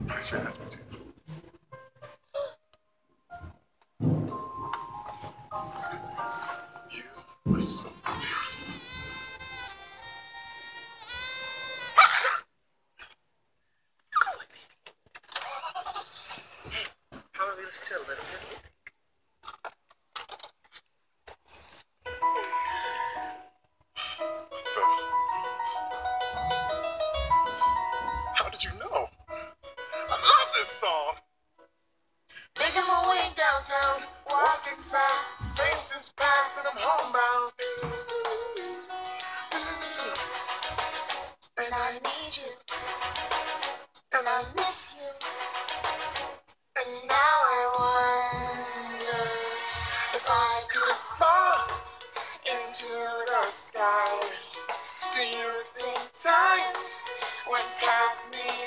I sure has me too. You are so beautiful. How are we still a little bit? How did you know? I love this song. Making my way downtown, walking fast, faces fast, and I'm homebound. And I need you, and I miss you, and now I wonder if I could fall into the sky. Do you think time went past me